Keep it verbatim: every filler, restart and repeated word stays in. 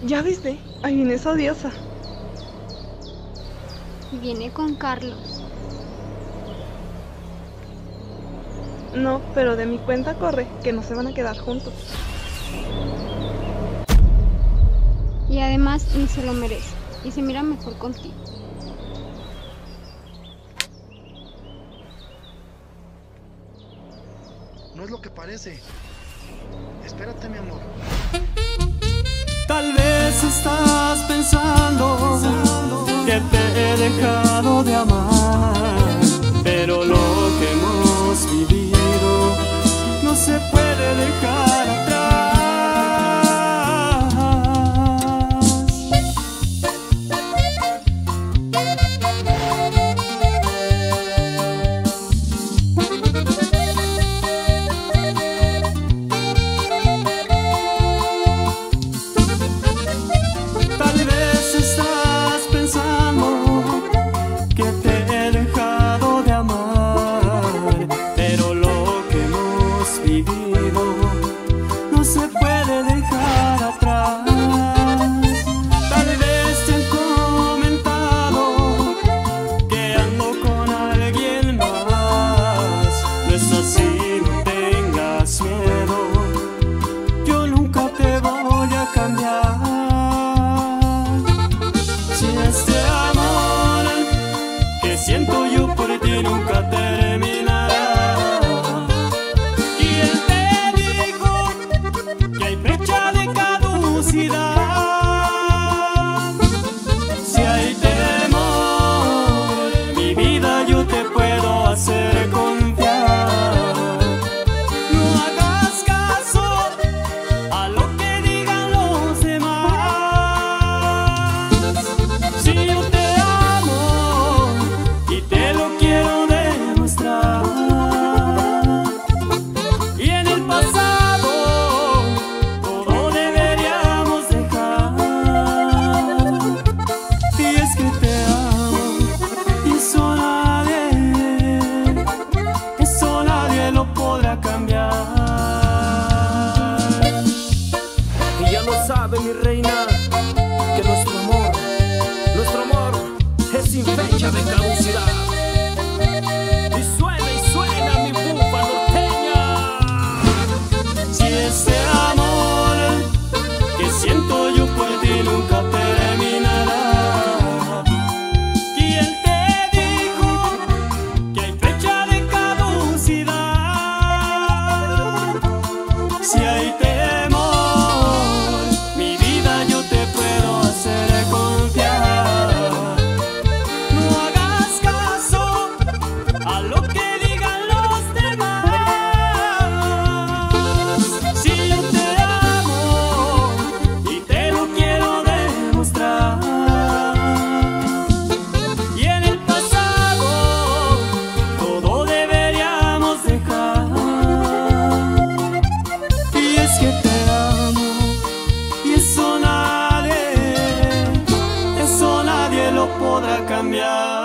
Ya viste, ahí viene esa diosa. Viene con Carlos. No, pero de mi cuenta corre, que no se van a quedar juntos. Y además ni se lo merece. Y se mira mejor contigo. No es lo que parece. Espérate, mi amor. Tal vez estás pensando que te he dejado de amar, pero lo que hemos vivido no se puede dejar atrás. No se puede dejar atrás. Tal vez te han comentado que ando con alguien más. No es así, no tengas miedo. Yo nunca te voy a cambiar. Si este amor que siento yo por ti nunca terminará. Si hay temor, mi vida yo te puedo hacer confiar. No hagas caso a lo que digan los demás. Si yo te amo y te lo quiero demostrar. Y en el pasado mi reina, que nuestro amor, nuestro amor es sin fecha de caducidad. Y suena y suena mi bufa norteña. Si ese amor que siento yo por ti nunca terminará. ¿Quién te dijo que hay fecha de caducidad? Si hay podrá cambiar.